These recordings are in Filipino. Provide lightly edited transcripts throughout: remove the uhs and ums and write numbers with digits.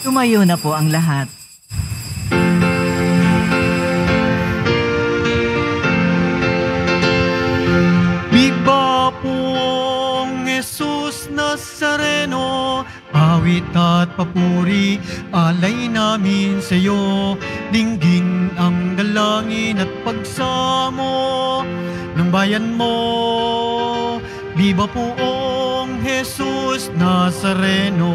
Tumayo na po ang lahat. Viva pong Jesus Nazareno, awit at papuri, alay namin sa iyo. Dinggin ang dalangin at pagsamo ng bayan mo. Viva poong Jesus Nazareno.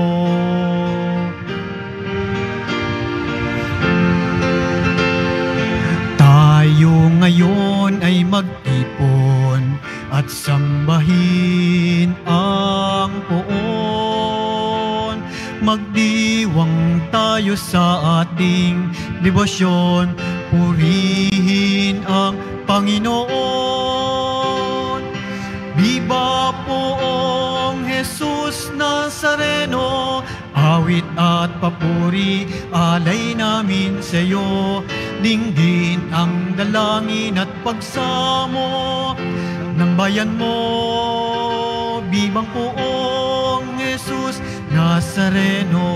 Tayo ngayon ay magtipon at sambahin ang poon. Magdiwang tayo sa ating debosyon, purihin ang Panginoon. Viva poong Jesus Nazareno, awit at papuri, alay namin sa iyo. Dinggin ang dalangin at pagsamo ng bayan mo. Bibang poong Jesus Nazareno.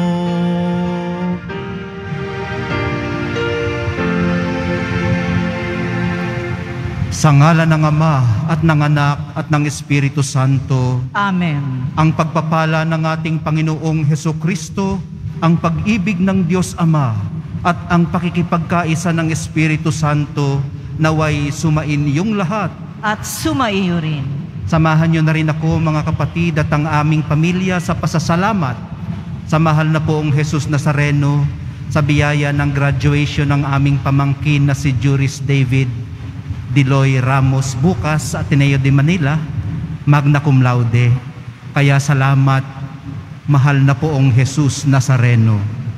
Sa ngalan ng Ama at ng Anak at ng Espiritu Santo. Amen. Ang pagpapala ng ating Panginoong Hesukristo, ang pag-ibig ng Diyos Ama, at ang pakikipagkaisa ng Espiritu Santo naway sumain yung lahat. At sumaiyo rin. Samahan niyo na rin ako, mga kapatid, at ang aming pamilya sa pasasalamat sa mahal na poong Jesus Nazareno, sa biyaya ng graduation ng aming pamangkin na si Juris David Diloy Ramos bukas sa Ateneo de Manila, magna cum laude. Kaya salamat, mahal na poong Jesus Nazareno.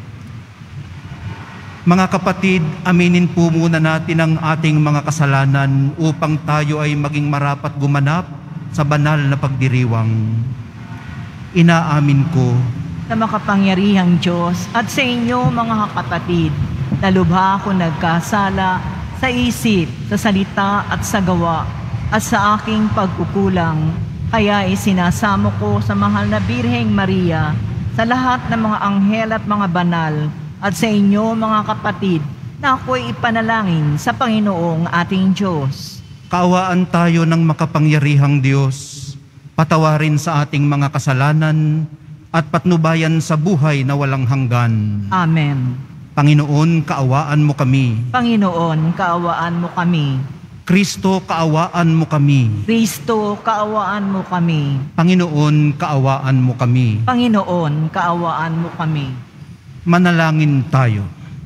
Mga kapatid, aminin po muna natin ang ating mga kasalanan upang tayo ay maging marapat gumanap sa banal na pagdiriwang. Inaamin ko Sa makapangyarihang Diyos at sa inyo mga kapatid, na lubha ako nagkasala sa isip, sa salita at sa gawa, at sa aking pagkukulang. Kaya isinasamo ko sa mahal na Birheng Maria, sa lahat ng mga anghel at mga banal, at sa inyo mga kapatid, na ako'y ipanalangin sa Panginoong ating Diyos. kaawaan tayo ng makapangyarihang Diyos, patawarin sa ating mga kasalanan at patnubayan sa buhay na walang hanggan. Amen. Panginoon, kaawaan mo kami. Panginoon, kaawaan mo kami. Kristo, kaawaan mo kami. Kristo, kaawaan mo kami. Panginoon, kaawaan mo kami. Panginoon, kaawaan mo kami. Manalangin tayo.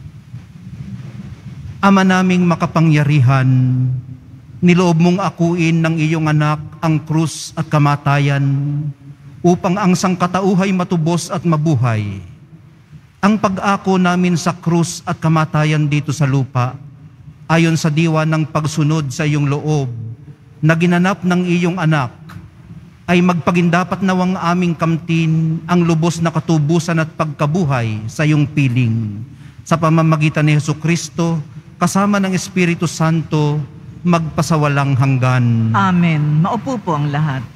Ama naming makapangyarihan, niloob mong akuin ng iyong anak ang krus at kamatayan upang ang sangkatauhay matubos at mabuhay. Ang pag-ako namin sa krus at kamatayan dito sa lupa, ayon sa diwa ng pagsunod sa iyong loob na ginanap ng iyong anak, ay magpagindapat nawang aming kamtin ang lubos na katubusan at pagkabuhay sa iyong piling. Sa pamamagitan ni Hesukristo, kasama ng Espiritu Santo, magpasawalang hanggan. Amen. Maupo po ang lahat.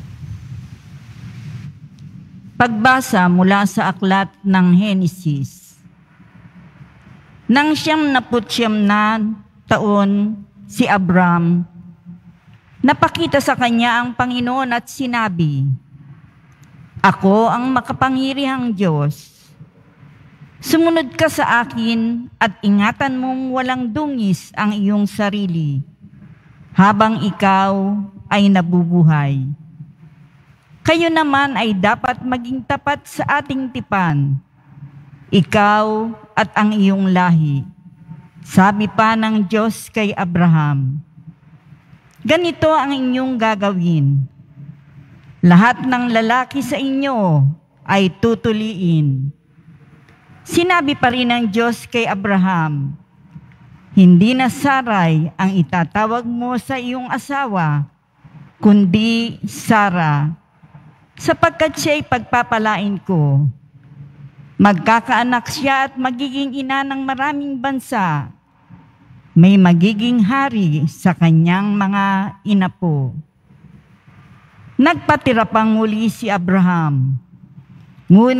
Pagbasa mula sa aklat ng Henesis. Nang 99 na taon si Abram, napakita sa kanya ang Panginoon at sinabi, "Ako ang makapangyarihang Diyos. Sumunod ka sa akin at ingatan mong walang dungis ang iyong sarili, habang ikaw ay nabubuhay. Kayo naman ay dapat maging tapat sa ating tipan, ikaw at ang iyong lahi." Sabi pa ng Diyos kay Abraham, "Ganito ang inyong gagawin. Lahat ng lalaki sa inyo ay tutuliin." Sinabi pa rin ng Diyos kay Abraham, "Hindi na Sarai ang itatawag mo sa iyong asawa, kundi Sara, sapagkat siya'y pagpapalain ko. Magkakaanak siya at magiging ina ng maraming bansa. May magiging hari sa kanyang mga inapo." Nagpatira pang muli si Abraham, ngunit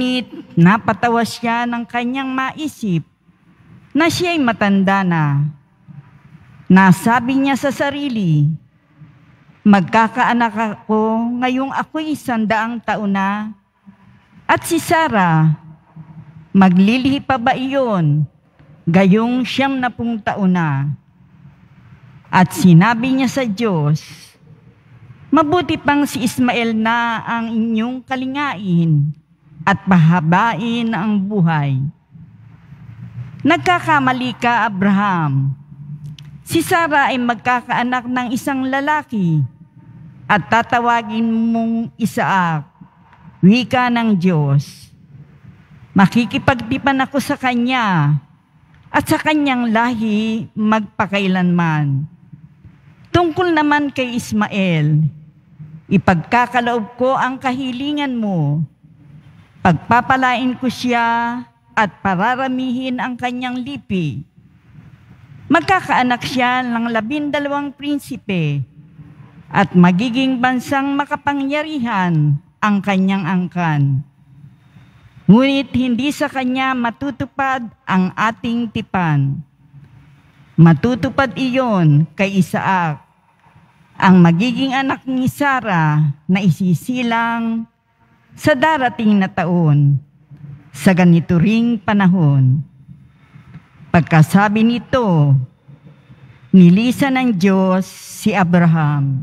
napatawa siya ng kanyang maisip na siya'y matanda na. Nasabi niya sa sarili, magkakaanak ako ngayong ako'y 100 taon na, at si Sarah, maglilihi pa ba iyon gayong 90 taon na? At sinabi niya sa Diyos, mabuti pang si Ismael na ang inyong kalingain at pahabain ang buhay. Nagkakamali ka, Abraham. Si Sarah ay magkakaanak ng isang lalaki at tatawagin mong Isaac, wika ng Diyos. Makikipagtipan ako sa kanya at sa kanyang lahi magpakailanman. Tungkol naman kay Ismael, ipagkakaloob ko ang kahilingan mo. Pagpapalain ko siya at pararamihin ang kanyang lipi. Magkakaanak siya ng 12 prinsipe at magiging bansang makapangyarihan ang kanyang angkan. Ngunit hindi sa kanya matutupad ang ating tipan. Matutupad iyon kay Isaac, ang magiging anak ni Sarah na isisilang sa darating na taon, sa ganito ring panahon. Pagkasabi nito, nilisan ng Diyos si Abraham.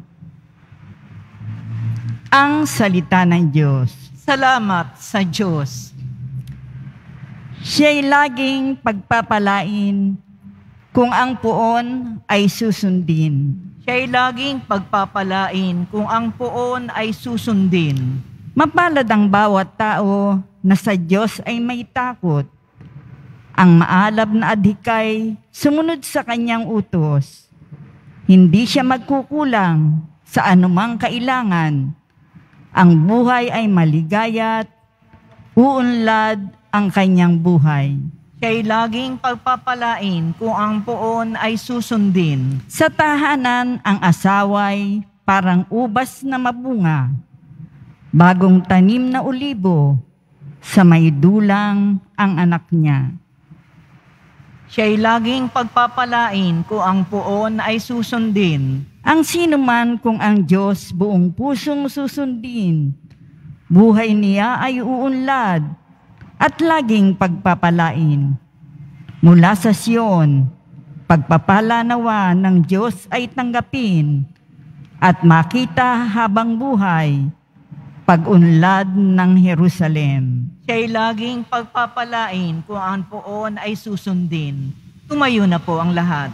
Ang salita ng Diyos. Salamat sa Diyos. Siya'y laging pagpapalain kung ang puon ay susundin. Siya'y laging pagpapalain kung ang puon ay susundin. Mapalad ang bawat tao na sa Diyos ay may takot. Ang maalab na adhikay sumunod sa kanyang utos. Hindi siya magkukulang sa anumang kailangan. Ang buhay ay maligaya't uunlad ang kanyang buhay. Siya'y laging pagpapalain kung ang puon ay susundin. Sa tahanan ang asaway parang ubas na mabunga. Bagong tanim na olibo, sa may dulang ang anak niya. Siya'y laging pagpapalain kung ang puon ay susundin. Ang sinuman kung ang Diyos buong pusong susundin, buhay niya ay uunlad at laging pagpapalain. Mula sa Sion, pagpapala nawa ng Diyos ay tanggapin at makita habang buhay, pag-unlad ng Jerusalem. Siya'y laging pagpapalain kung ang puon ay susundin. Tumayo na po ang lahat.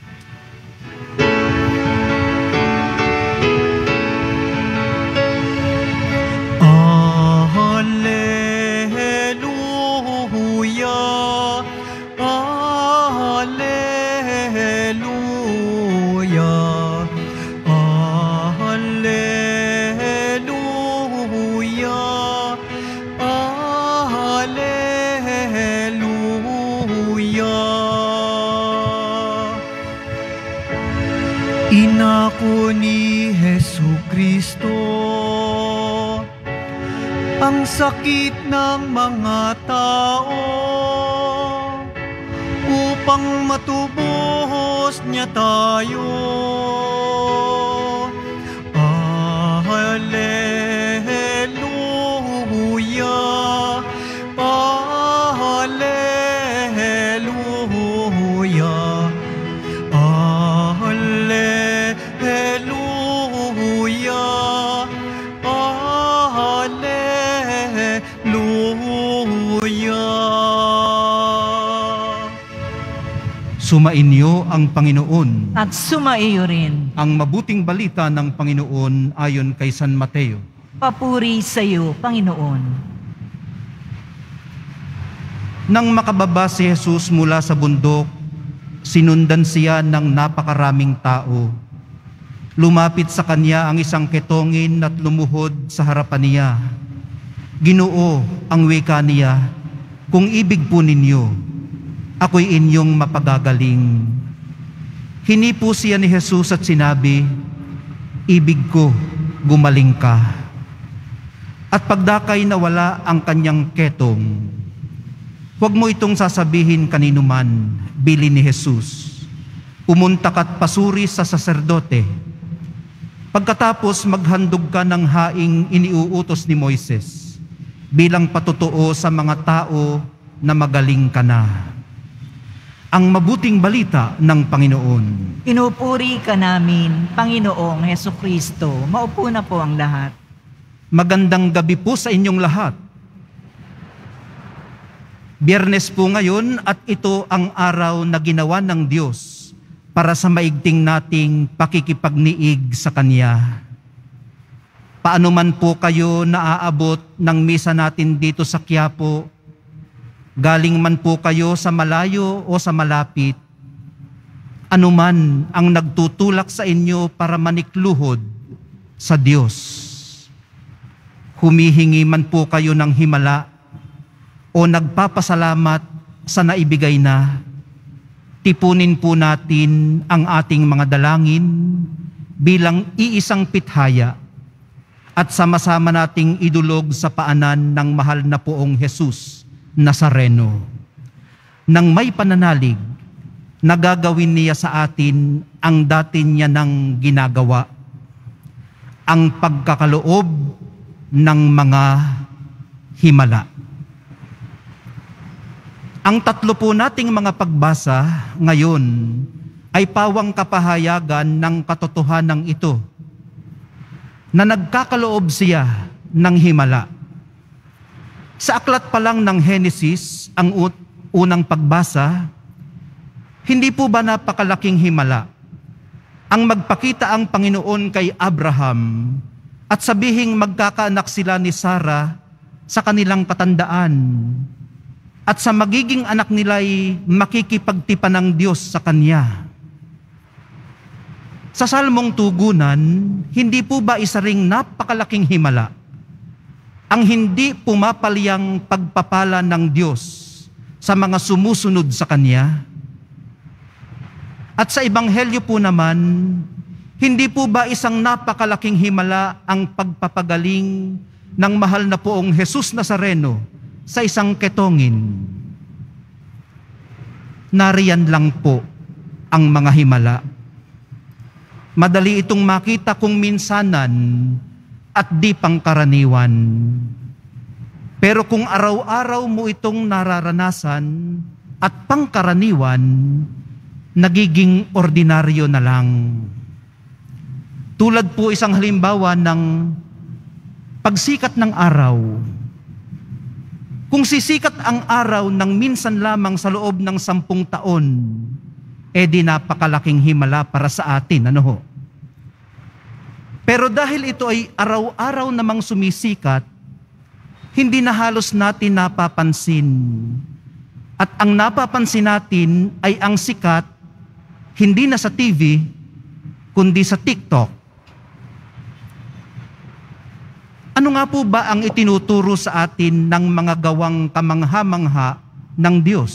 Alleluia, Alleluia, Alleluia, Alleluia. Inako ni Jesucristo ang sakit ng mga tao upang matubos niya tayo. Alleluia, Alleluia, Alleluia, Alleluia. Sumainyo ang Panginoon. At sumaiyo rin. Ang mabuting balita ng Panginoon ayon kay San Mateo. Papuri sa iyo, Panginoon. Nang makababa si Jesus mula sa bundok, sinundan siya ng napakaraming tao. Lumapit sa kanya ang isang ketongin at lumuhod sa harapan niya. Ginoo, ang wika niya, kung ibig po ninyo, ako'y inyong mapagagaling. Hinipo siya ni Jesus at sinabi, ibig ko, gumaling ka. At pagdakay na wala ang kanyang ketong, huwag mo itong sasabihin kanino man, bilin ni Jesus. Pumunta ka't pasuri sa saserdote. Pagkatapos maghandog ka ng haing iniuutos ni Moises bilang patutuo sa mga tao na magaling ka na. Ang mabuting balita ng Panginoon. Pinupuri ka namin, Panginoong Hesukristo. Maupo na po ang lahat. Magandang gabi po sa inyong lahat. Biyernes po ngayon at ito ang araw na ginawa ng Diyos para sa maigting nating pakikipagniig sa Kanya. Paano man po kayo naaabot ng misa natin dito sa Quiapo, galing man po kayo sa malayo o sa malapit, anuman ang nagtutulak sa inyo para manikluhod sa Diyos. Humihingi man po kayo ng himala o nagpapasalamat sa naibigay na, tipunin po natin ang ating mga dalangin bilang iisang pithaya at sama-sama nating idulog sa paanan ng mahal na poong Jesus Nazareno. Nang may pananalig, nagagawin niya sa atin ang dati niya nang ginagawa, ang pagkakaloob ng mga himala. Ang tatlo po nating mga pagbasa ngayon ay pawang kapahayagan ng katotohanan ito na nagkakaloob siya ng himala. Sa aklat pa lang ng Henesis, ang unang pagbasa, hindi po ba napakalaking himala ang magpakita ang Panginoon kay Abraham at sabihing magkakaanak sila ni Sarah sa kanilang katandaan, at sa magiging anak nila'y makikipagtipan ng Diyos sa Kanya. Sa Salmong Tugunan, hindi po ba isa ring napakalaking himala ang hindi pumapalyang pagpapala ng Diyos sa mga sumusunod sa Kanya? At sa Ebanghelyo po naman, hindi po ba isang napakalaking himala ang pagpapagaling ng mahal na poong Jesus Nazareno sa isang ketongin? Nariyan lang po ang mga himala. Madali itong makita kung minsanan at di pangkaraniwan. Pero kung araw-araw mo itong nararanasan at pangkaraniwan, nagiging ordinaryo na lang. Tulad po isang halimbawa ng pagsikat ng araw. Kung sisikat ang araw ng minsan lamang sa loob ng 10 taon, di napakalaking himala para sa atin, ano ho? Pero dahil ito ay araw-araw namang sumisikat, hindi na halos natin napapansin. At ang napapansin natin ay ang sikat, hindi na sa TV, kundi sa TikTok. Ano nga po ba ang itinuturo sa atin ng mga gawang kamangha-mangha ng Diyos?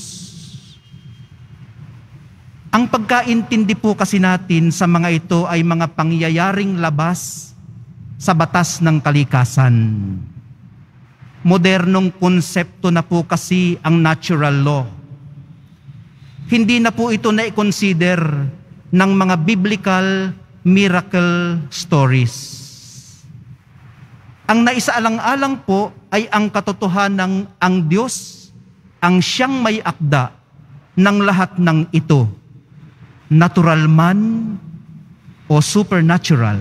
Ang pagkaintindi po kasi natin sa mga ito ay mga pangyayaring labas sa batas ng kalikasan. Modernong konsepto na po kasi ang natural law. Hindi na po ito na-consider ng mga biblical miracle stories. Ang naisaalang-alang po ay ang katotohanan ng ang Diyos, ang siyang may akda ng lahat ng ito, natural man o supernatural.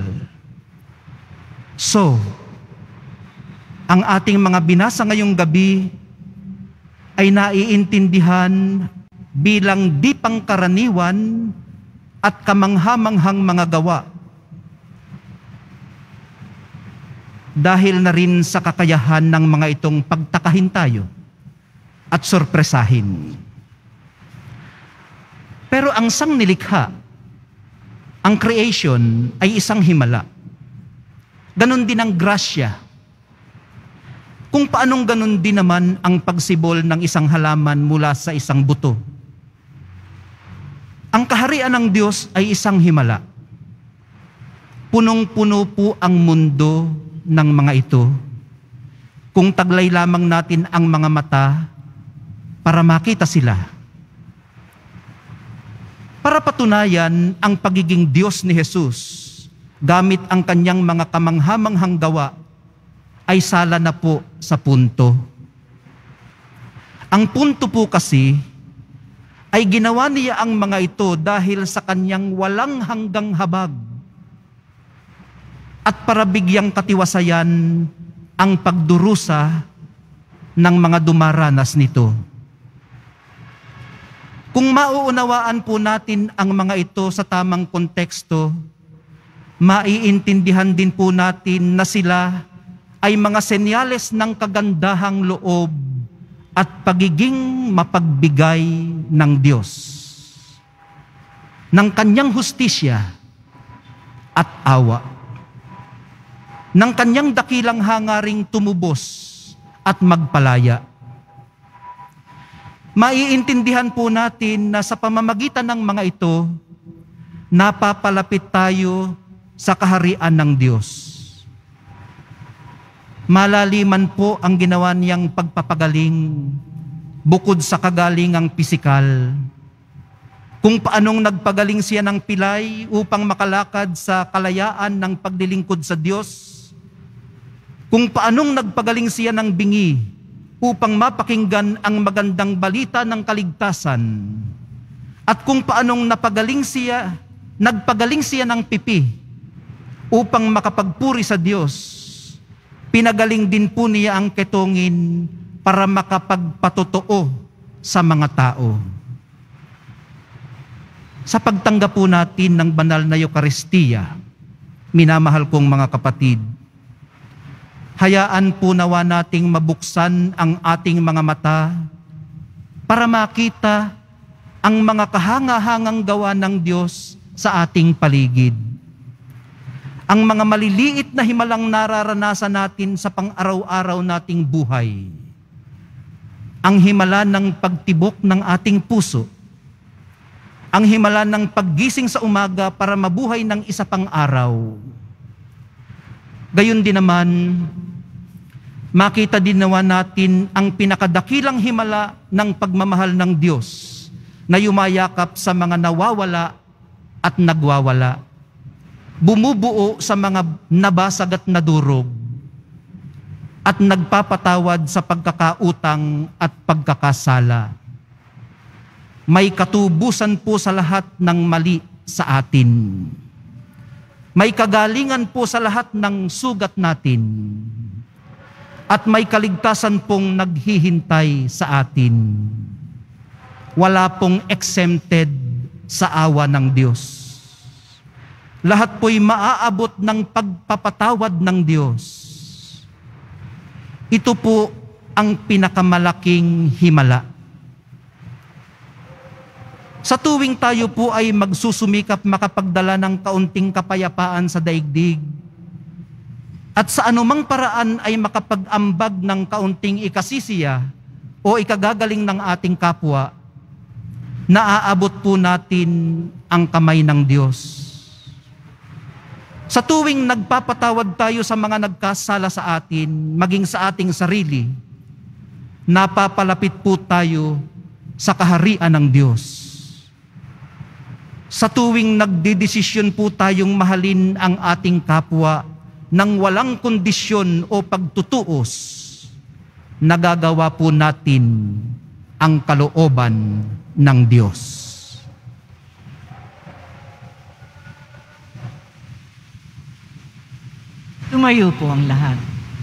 So, ang ating mga binasa ngayong gabi ay naiintindihan bilang di pangkaraniwan at kamangha-manghang mga gawa, dahil na rin sa kakayahan ng mga itong pagtakahin tayo at sorpresahin. Pero ang sangnilikha, ang creation, ay isang himala. Ganon din ang grasya. Kung paanong ganon din naman ang pagsibol ng isang halaman mula sa isang buto. Ang kaharian ng Diyos ay isang himala. Punong-puno po ang mundo ng mga ito. kung taglay lamang natin ang mga mata para makita sila. Para patunayan ang pagiging Diyos ni Jesus, gamit ang kanyang mga kamanghamanghang gawa, ay sala na po sa punto. Ang punto po kasi ay ginawa niya ang mga ito dahil sa kanyang walang hanggang habag at para bigyang katiwasayan ang pagdurusa ng mga dumaranas nito. Kung mauunawaan po natin ang mga ito sa tamang konteksto, maiintindihan din po natin na sila ay mga senyales ng kagandahang loob at pagiging mapagbigay ng Diyos, ng kanyang hustisya at awa, ng kanyang dakilang hangaring tumubos at magpalaya. Maiintindihan po natin na sa pamamagitan ng mga ito, napapalapit tayo sa kaharian ng Diyos. Malaliman po ang ginawa niyang pagpapagaling bukod sa kagalingang pisikal. Kung paanong nagpagaling siya ng pilay upang makalakad sa kalayaan ng paglilingkod sa Diyos, kung paanong nagpagaling siya ng bingi upang mapakinggan ang magandang balita ng kaligtasan, at kung paanong nagpagaling siya ng pipi upang makapagpuri sa Diyos, pinagaling din po niya ang ketongin para makapagpatotoo sa mga tao. Sa pagtanggap po natin ng banal na Eucharistia, minamahal kong mga kapatid, hayaan po nawa nating mabuksan ang ating mga mata para makita ang mga kahanga-hangang gawa ng Diyos sa ating paligid. Ang mga maliliit na himalang nararanasan natin sa pang-araw-araw nating buhay. Ang himala ng pagtibok ng ating puso. Ang himala ng paggising sa umaga para mabuhay ng isa pang araw. Gayon din naman, makita din nawa natin ang pinakadakilang himala ng pagmamahal ng Diyos na yumayakap sa mga nawawala at nagwawala. Bumubuo sa mga nabasag at nadurog at nagpapatawad sa pagkakautang at pagkakasala. May katubusan po sa lahat ng mali sa atin. May kagalingan po sa lahat ng sugat natin. At may kaligtasan pong naghihintay sa atin. Wala pong exempted sa awa ng Diyos. Lahat po'y maaabot ng pagpapatawad ng Diyos. Ito po ang pinakamalaking himala. Sa tuwing tayo po ay magsusumikap makapagdala ng kaunting kapayapaan sa daigdig, at sa anumang paraan ay makapag-ambag ng kaunting ikasisiya o ikagagaling ng ating kapwa, naaabot po natin ang kamay ng Diyos. Sa tuwing nagpapatawad tayo sa mga nagkasala sa atin, maging sa ating sarili, napapalapit po tayo sa kaharian ng Diyos. Sa tuwing nagdedesisyon po tayong mahalin ang ating kapwa nang walang kondisyon o pagtutuos, nagagawa po natin ang kalooban ng Diyos. Tumayo po ang lahat.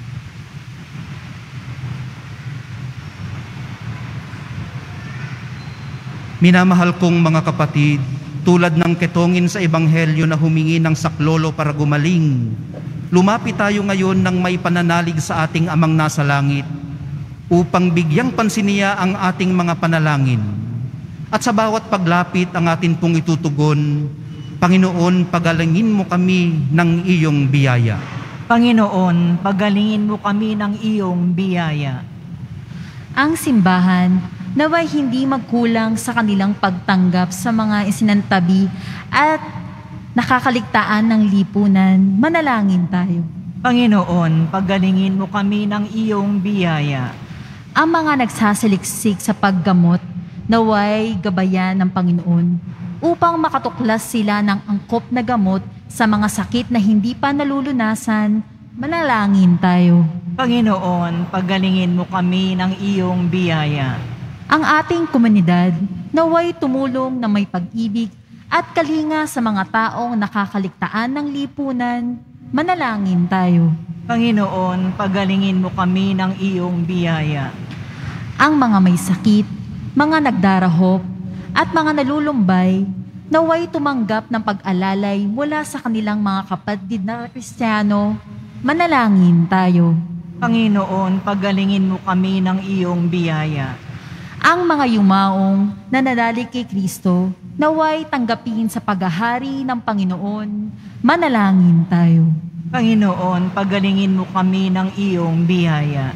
Minamahal kong mga kapatid, tulad ng ketongin sa Ebanghelyo na humingi ng saklolo para gumaling, lumapit tayo ngayon ng may pananalig sa ating Amang nasa langit upang bigyang pansin niya ang ating mga panalangin. At sa bawat paglapit ang atin pong itutugon, Panginoon, pagalingin mo kami ng iyong biyaya. Panginoon, pagalingin mo kami ng iyong biyaya. Ang simbahan, naway hindi magkulang sa kanilang pagtanggap sa mga isinantabi at nakakaligtaan ng lipunan. Manalangin tayo. Panginoon, pagalingin mo kami ng iyong biyaya. Ang mga nagsasaliksik sa paggamot, naway gabayan ng Panginoon, upang makatuklas sila ng angkop na gamot sa mga sakit na hindi pa nalulunasan. Manalangin tayo. Panginoon, pagalingin mo kami ng iyong biyaya. Ang ating komunidad, naway tumulong na may pag-ibig at kalinga sa mga taong nakakaligtaan ng lipunan. Manalangin tayo. Panginoon, pagalingin mo kami ng iyong biyaya. Ang mga may sakit, mga nagdarahop, at mga nalulumbay, naway tumanggap ng pag-alalay mula sa kanilang mga kapatid na Kristiyano. Manalangin tayo. Panginoon, pagalingin mo kami ng iyong biyaya. Ang mga yumaong na nadalik kay Kristo, naway tanggapin sa paghahari ng Panginoon. Manalangin tayo. Panginoon, pagalingin mo kami ng iyong biyaya.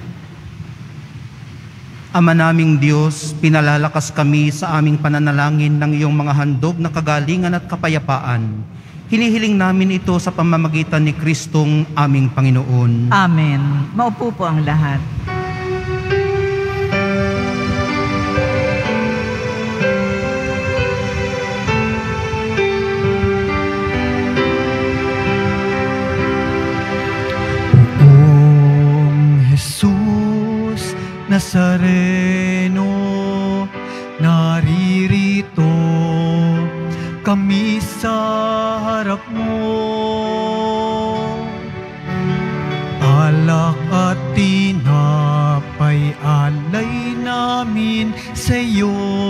Ama naming Diyos, pinalalakas kami sa aming pananalangin ng iyong mga handog na kagalingan at kapayapaan. Hinihiling namin ito sa pamamagitan ni Kristong aming Panginoon. Amen. Maupo po ang lahat. Poong Jesus Nazareno, naririto kami sa harap mo. Alak at tinapay alay namin sa iyo,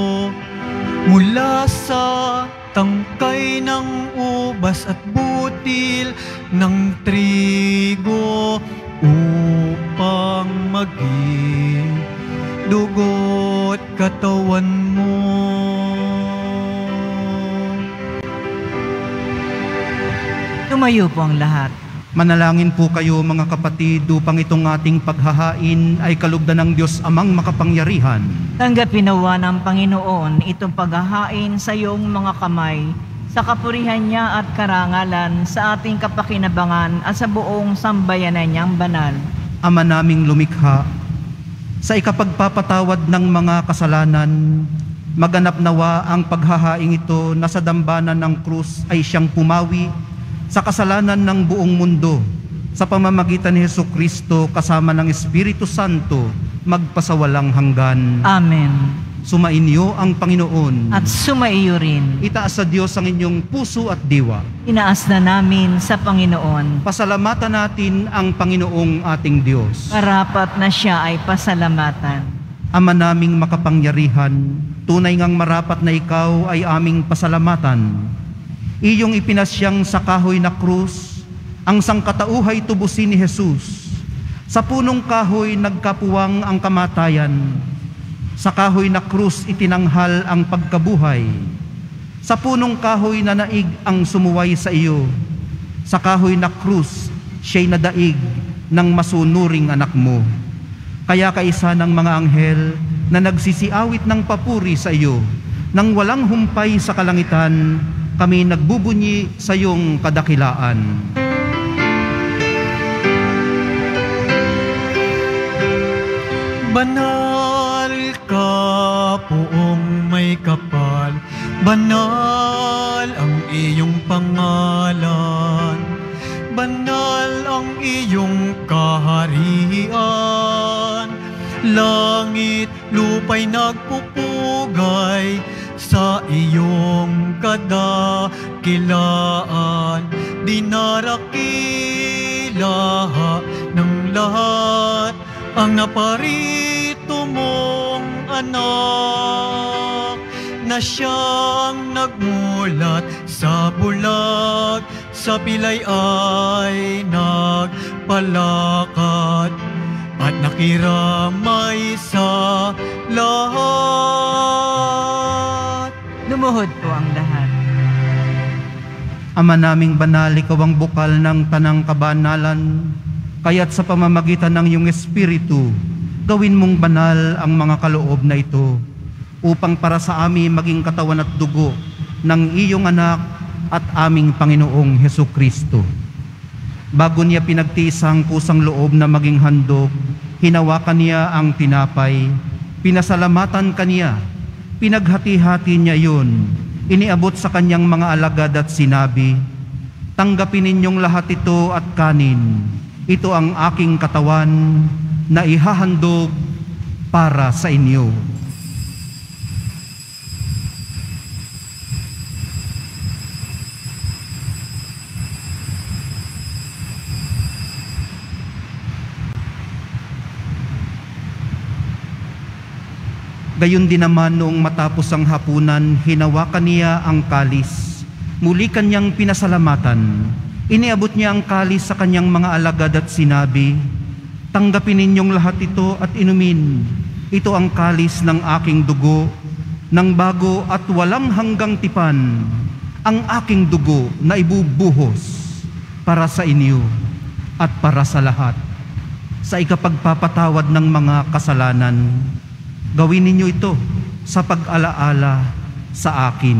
mula sa tangkay ng ubas at butil ng trigo, upang maging dugo't katawan mo. Tumayo po ang lahat. Manalangin po kayo mga kapatid upang itong ating paghahain ay kalugdan ng Diyos Amang makapangyarihan. Tanggapin nawa ng Panginoon itong paghahain sa iyong mga kamay, sa kapurihan niya at karangalan, sa ating kapakinabangan at sa buong sambayanan niyang banal. Ama naming lumikha, sa ikapagpapatawad ng mga kasalanan, maganap nawa ang paghahaing ito na sa dambana ng krus ay siyang pumawi sa kasalanan ng buong mundo, sa pamamagitan ni Jesucristo kasama ng Espiritu Santo, magpasawalang hanggan. Amen. Sumainyo ang Panginoon. At sumaiyo rin. Itaas sa Diyos ang inyong puso at diwa. Inaas na namin sa Panginoon. Pasalamatan natin ang Panginoong ating Diyos. Karapat na siya ay pasalamatan. Ama naming makapangyarihan, tunay ngang marapat na ikaw ay aming pasalamatan. Iyong ipinasyang sa kahoy na krus, ang sangkatauhay tubusin ni Jesus. Sa punong kahoy nagkapuwang ang kamatayan. Sa kahoy na krus itinanghal ang pagkabuhay. Sa punong kahoy na naig ang sumuway sa iyo. Sa kahoy na krus, siya'y nadaig ng masunuring anak mo. Kaya kaisa ng mga anghel na nagsisiawit ng papuri sa iyo, nang walang humpay sa kalangitan, kami nagbubunyi sa iyong kadakilaan. Banal ka, poong may kapal, banal ang iyong pangalan, banal ang iyong kaharian. Langit, lupa'y nagpupugay sa iyong kadakilaan. Dinarakila ng lahat ang naparito mong anak, na siyang nagmulat sa bulag, sa pilay ay nagpalakad, at nakiramay sa lahat. Lumuhod po ang lahat. Ama naming banal, ikaw ang bukal ng tanang kabanalan, kaya't sa pamamagitan ng iyong Espiritu, gawin mong banal ang mga kaloob na ito, upang para sa amin maging katawan at dugo ng iyong anak at aming Panginoong Hesukristo. Bago niya pinagtiis ang kusang loob na maging handog, hinawakan niya ang tinapay, pinasalamatan kaniya, pinaghati-hati niya yun, iniabot sa kanyang mga alagad at sinabi, "Tanggapin ninyong lahat ito at kanin. Ito ang aking katawan na ihahandog para sa inyo." Gayon din naman noong matapos ang hapunan, hinawakan niya ang kalis. Muli kanyang pinasalamatan. Iniabot niya ang kalis sa kanyang mga alagad at sinabi, "Tanggapin ninyong lahat ito at inumin. Ito ang kalis ng aking dugo, ng bago at walang hanggang tipan, ang aking dugo na ibubuhos para sa inyo at para sa lahat, sa ikapagpapatawad ng mga kasalanan. Gawin ninyo ito sa pag-alaala sa akin."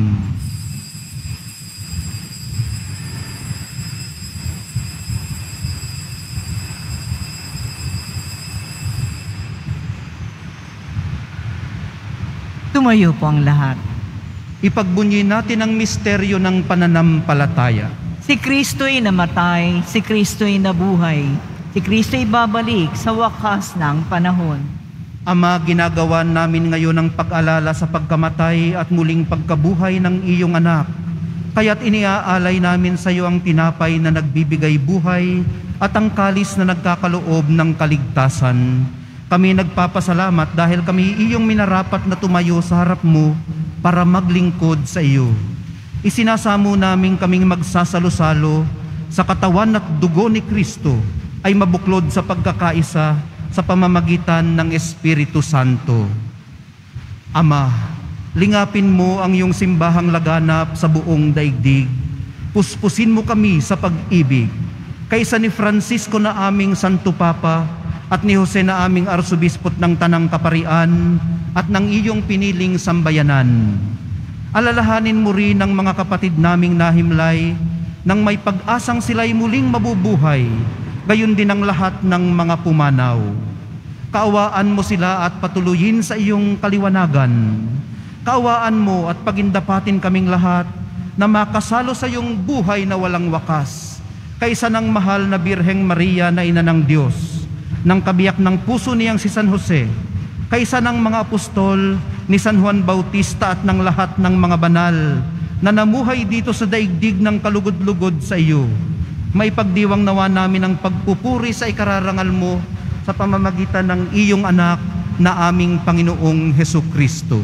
Tumayo po ang lahat. Ipagbunyi natin ang misteryo ng pananampalataya. Si Kristo'y namatay, si Kristo'y nabuhay, si Kristo'y babalik sa wakas ng panahon. Ama, ginagawa namin ngayon ang pag-alala sa pagkamatay at muling pagkabuhay ng iyong anak. Kaya't iniaalay namin sa iyo ang tinapay na nagbibigay buhay at ang kalis na nagkakaloob ng kaligtasan. Kami nagpapasalamat dahil kami iyong minarapat na tumayo sa harap mo para maglingkod sa iyo. Isinasamo namin kaming magsasalo-salo sa katawan at dugo ni Kristo ay mabuklod sa pagkakaisa sa pamamagitan ng Espiritu Santo. Ama, lingapin mo ang iyong simbahang laganap sa buong daigdig. Puspusin mo kami sa pag-ibig. Kaysa ni Francisco na aming Santo Papa at ni Jose na aming Arsobispot ng Tanang Kaparian at ng iyong piniling sambayanan. Alalahanin mo rin ang mga kapatid naming nahimlay nang may pag-asang sila'y muling mabubuhay, gayon din ang lahat ng mga pumanaw. Kaawaan mo sila at patuloyin sa iyong kaliwanagan. Kaawaan mo at pagindapatin kaming lahat na makasalo sa iyong buhay na walang wakas, kaysa ng mahal na Birheng Maria na ina ng Diyos, ng kabiyak ng puso niyang si San Jose, kaysa ng mga apostol ni San Juan Bautista at ng lahat ng mga banal na namuhay dito sa daigdig ng kalugod-lugod sa iyo. May pagdiwang nawa namin ang pagpupuri sa ikararangal mo sa pamamagitan ng iyong anak na aming Panginoong Hesukristo.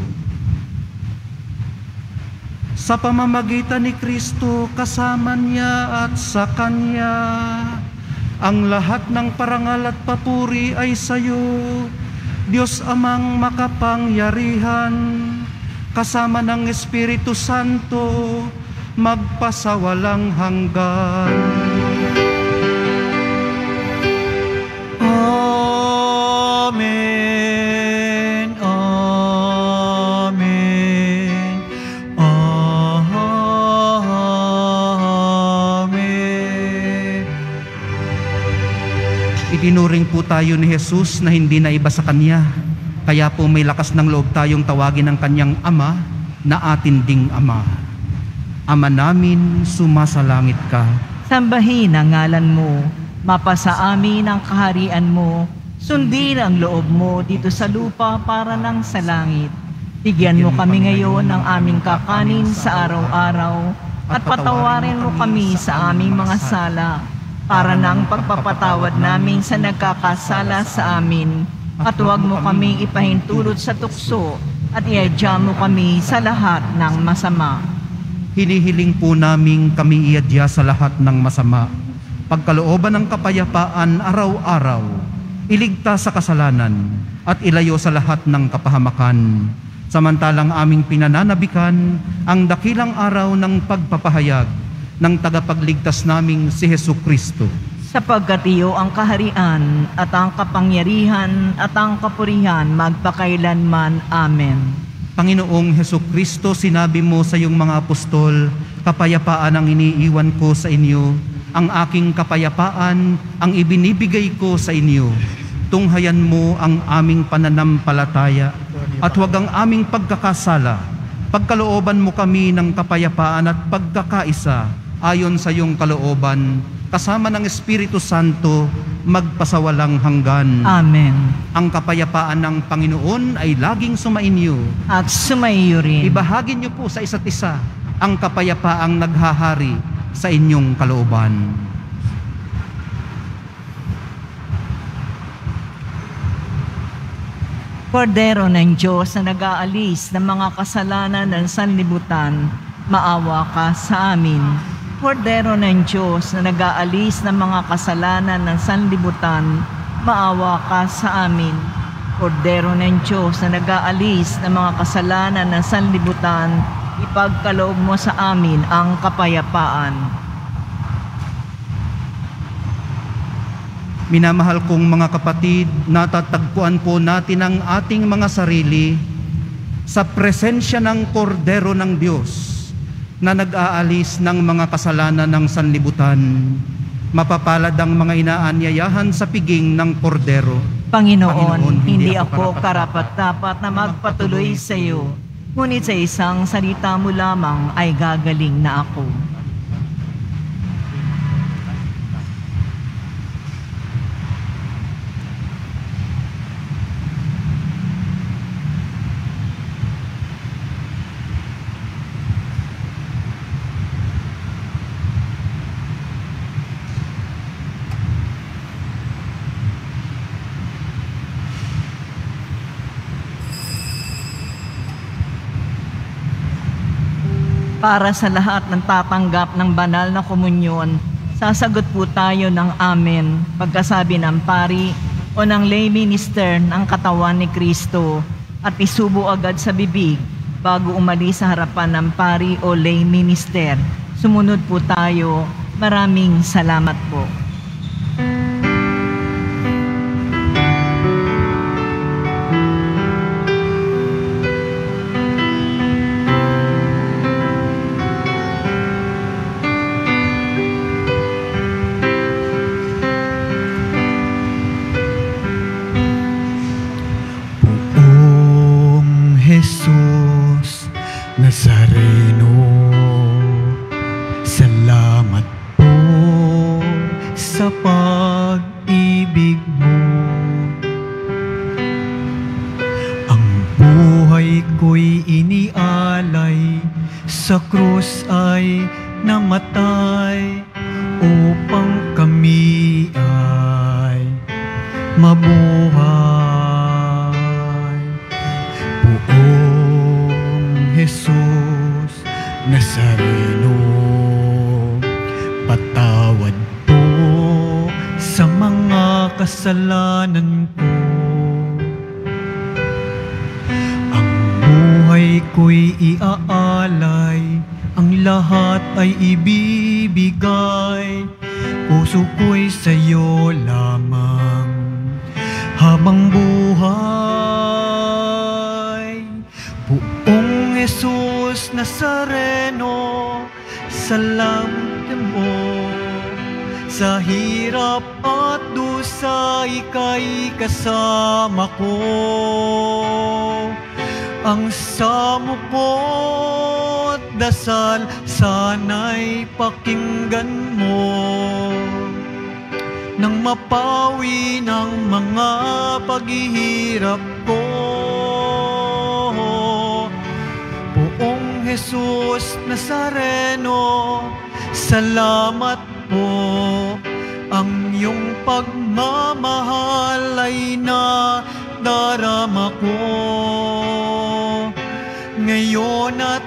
Sa pamamagitan ni Kristo, kasama niya at sa Kanya, ang lahat ng parangal at papuri ay sa iyo, Diyos Amang makapangyarihan, kasama ng Espiritu Santo, magpasawalang hanggan. Amen. Amen. Amen. Itinuring po tayo ni Jesus na hindi na iba sa Kanya. Kaya po may lakas ng loob tayong tawagin ang Kanyang Ama na atin ding Ama. Ama namin, sumasalangit ka. Sambahin ang ngalan mo, mapasa amin ang kaharian mo, sundin ang loob mo dito sa lupa para nang sa langit. Bigyan mo kami ngayon ng aming kakanin sa araw-araw at patawarin mo kami sa aming mga sala para nang pagpapatawad namin sa nagkakasala sa amin. At huwag mo kaming ipahintulot sa tukso at iadya mo kami sa lahat ng masama. Hinihiling po namin kami iadya sa lahat ng masama. Pagkalooban ng kapayapaan araw-araw, iligtas sa kasalanan at ilayo sa lahat ng kapahamakan. Samantalang aming pinananabikan ang dakilang araw ng pagpapahayag ng tagapagligtas naming si Hesukristo. Sapagkat iyo ang kaharian at ang kapangyarihan at ang kapurihan magpakailanman. Amen. Panginoong Hesukristo, sinabi mo sa iyong mga apostol, kapayapaan ang iniiwan ko sa inyo, ang aking kapayapaan ang ibinibigay ko sa inyo. Tunghayan mo ang aming pananampalataya at huwag ang aming pagkakasala. Pagkalooban mo kami ng kapayapaan at pagkakaisa ayon sa iyong kalooban, kasama ng Espiritu Santo, magpasawalang hanggan. Amen. Ang kapayapaan ng Panginoon ay laging sumainyo. At sumaiyo rin. Ibahagi niyo po sa isa't isa ang kapayapaang naghahari sa inyong kalooban. Kordero ng Diyos na nag-aalis ng mga kasalanan ng sanlibutan, maawa ka sa amin. Kordero ng Diyos na nag-aalis ng mga kasalanan ng sanlibutan, maawa ka sa amin. Kordero ng Diyos na nag-aalis ng mga kasalanan ng sanlibutan, ipagkaloob mo sa amin ang kapayapaan. Minamahal kong mga kapatid, natatagpuan po natin ang ating mga sarili sa presensya ng Kordero ng Diyos na nag-aalis ng mga kasalanan ng sanlibutan. Mapapalad ang mga inaanyayahan sa piging ng Kordero. Panginoon, hindi ako karapat-dapat na magpatuloy sa iyo, ngunit sa isang salita mo lamang ay gagaling na ako. Para sa lahat ng tatanggap ng banal na komunyon, sasagot po tayo ng amen pagkasabi ng pari o ng lay minister ng katawan ni Kristo at isubo agad sa bibig bago umalis sa harapan ng pari o lay minister. Sumunod po tayo. Maraming salamat po. Jesus Nazareno, salamat po sa pag-ibig mo. Ang buhay ko'y inialay, sa krus ay namatay, upang kami ay mabuhay. Jesus Nazareno, patawad po sa mga kasalanan ko. Ang buhay ko'y iaalay, ang lahat ay ibibigay. Puso ko'y sa'yo lamang habang buhay. Buong Jesus Nazareno, salamat mo. Sa hirap at dusa, ika'y kasama ko. Ang samo ko't dasal, sana'y pakinggan mo. Nang mapawi ng mga paghihirap ko, Buong Jesus Nazareno, salamat po. Ang iyong pagmamahal ay nadarama ko. Ngayon at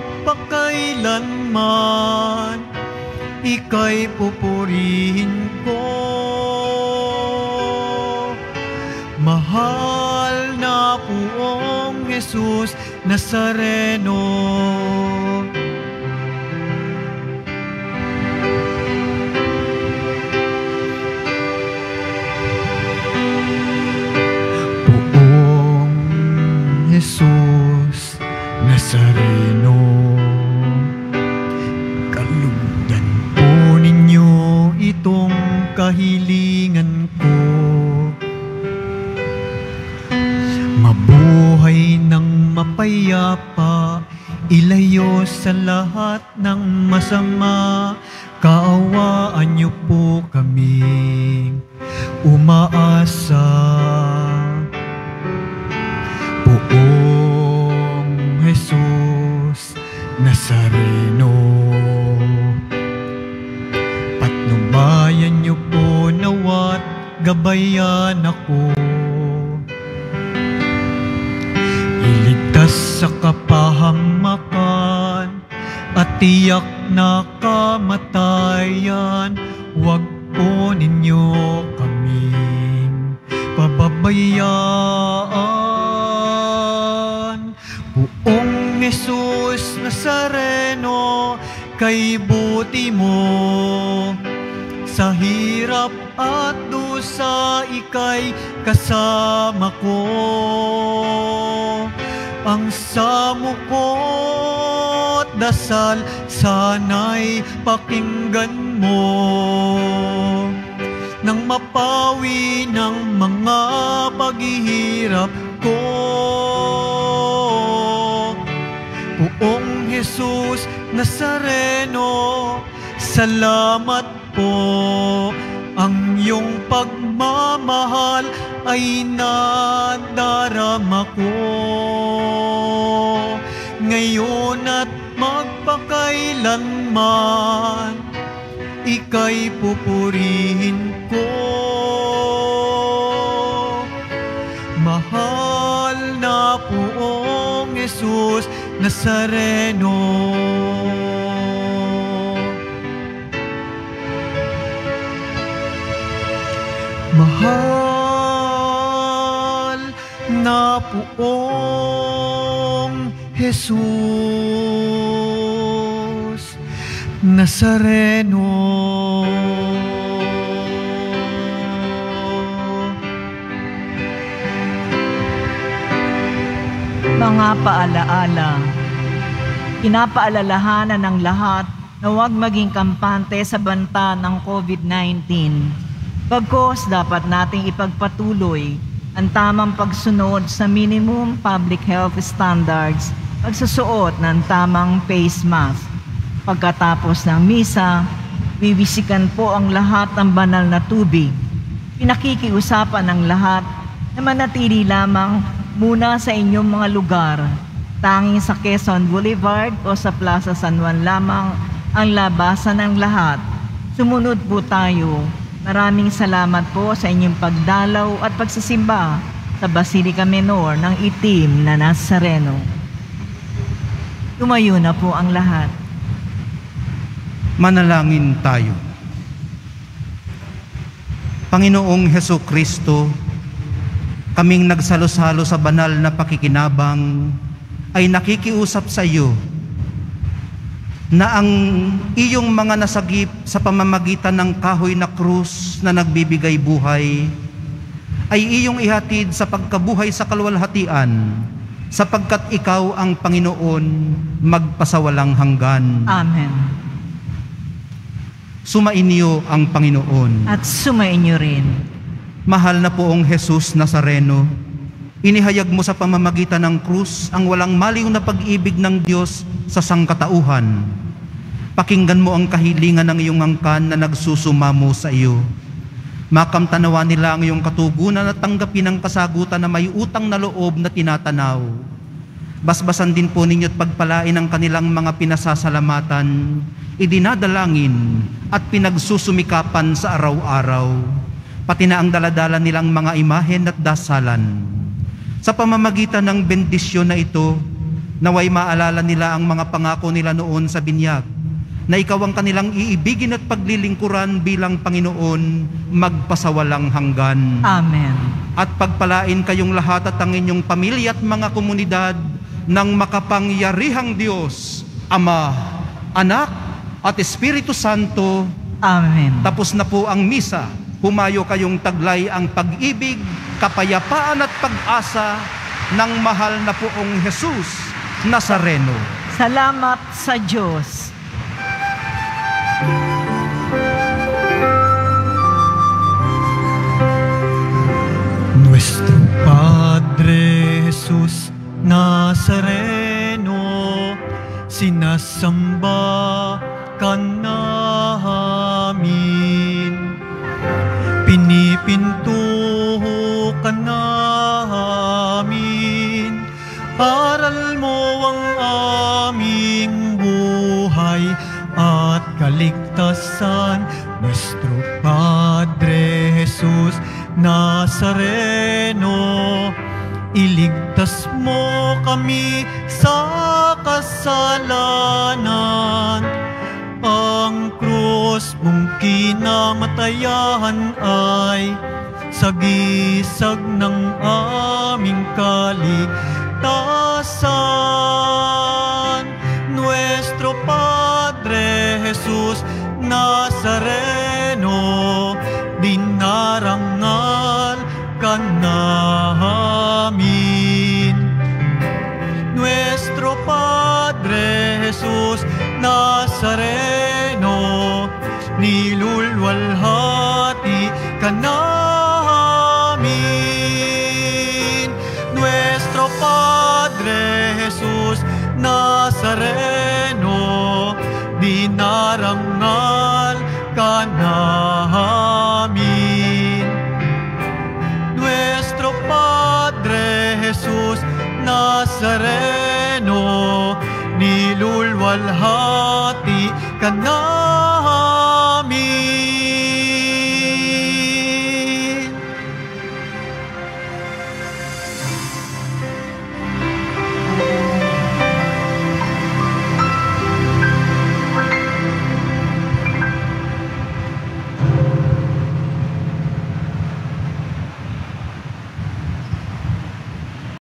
magpakailanman, ika'y pupurihin ko. Mahal na Poong Jesus Nazareno, Poong Jesus Nazareno, kalugdan po ninyo payapa, ilayo sa lahat ng masama. Kaawaan niyo po kaming umaasa. Poong Jesus Nazareno, patnubayan niyo po nawat gabayan ako. Iligtas sa kapahamakan at tiyak na kamatayan. Huwag po ninyo kaming pababayaan. Buong Jesus Nazareno, kay buti mo sa hirap at dusa, ika'y kasama ko. Ang samo ko't dasal, sana'y pakinggan mo, nang mapawi ng mga paghihirap ko. Poong Jesus Nazareno, salamat po. Ang iyong pagmamahal ay nadarama ko, ngayon at magpakailanman, ika'y pupurihin ko. Mahal na Poong Jesus Nazareno, mahal na Poong Jesus Nazareno. Mga paalaala, pinapaalalahanan ng lahat na huwag maging kampante sa banta ng COVID-19. Pagkos dapat nating ipagpatuloy ang tamang pagsunod sa minimum public health standards, pagsusuot ng tamang face mask. Pagkatapos ng misa, bibisikan po ang lahat ng banal na tubig. Pinakikiusapan ng lahat na manatili lamang muna sa inyong mga lugar. Tanging sa Quezon Boulevard o sa Plaza San Juan lamang ang labasan ng lahat. Sumunod po tayo. Maraming salamat po sa inyong pagdalaw at pagsisimba sa Basilica Menor ng Itim na Nazareno. Tumayo na po ang lahat. Manalangin tayo. Panginoong Hesukristo, kaming nagsalo-salo sa banal na pakikinabang ay nakikiusap sa iyo na ang iyong mga nasagip sa pamamagitan ng kahoy na krus na nagbibigay buhay ay iyong ihatid sa pagkabuhay sa kalwalhatian, sapagkat ikaw ang Panginoon magpasawalang hanggan. Amen. Sumainyo ang Panginoon. At sumainyo rin. Mahal na Poong Jesus Nazareno, inihayag mo sa pamamagitan ng krus ang walang maliw na pag-ibig ng Diyos sa sangkatauhan. Pakinggan mo ang kahilingan ng iyong angkan na nagsusumamo sa iyo. Makamtanawa nila ang iyong katugunan at tanggapin ang kasagutan na may utang na loob na tinatanaw. Basbasan din po ninyo at pagpalain ang kanilang mga pinasasalamatan, idinadalangin at pinagsusumikapan sa araw-araw, pati na ang daladala nilang mga imahen at dasalan. Sa pamamagitan ng bendisyon na ito, naway maalala nila ang mga pangako nila noon sa binyag, na ikaw ang kanilang iibigin at paglilingkuran bilang Panginoon magpasawalang hanggan. Amen. At pagpalain kayong lahat at ang inyong pamilya at mga komunidad ng makapangyarihang Diyos, Ama, Anak, at Espiritu Santo. Amen. Tapos na po ang misa. Humayo kayong taglay ang pag-ibig, kapayapaan at pag-asa ng mahal na Poong Jesus Nazareno. Salamat sa Diyos. Nuestro Padre Jesus Nazareno, sinasamba ka namin. Pinipinto ka namin, aral mo ang aming buhay at kaligtasan. Nuestro Padre Jesus Nazareno, iligtas mo kami sa kasalanan. Ang krus mong kinamatayan ay sagisag ng aming kaligtasan. Nuestro Padre Jesus Nazareno, dinarangal ka namin. Nuestro Padre Jesus Nazareno, nilulwalhati ka namin. Nuestro Padre Jesus Nazareno, dinarangal ka namin. Nuestro Padre Jesus Nazareno, nilulwalhati ka namin.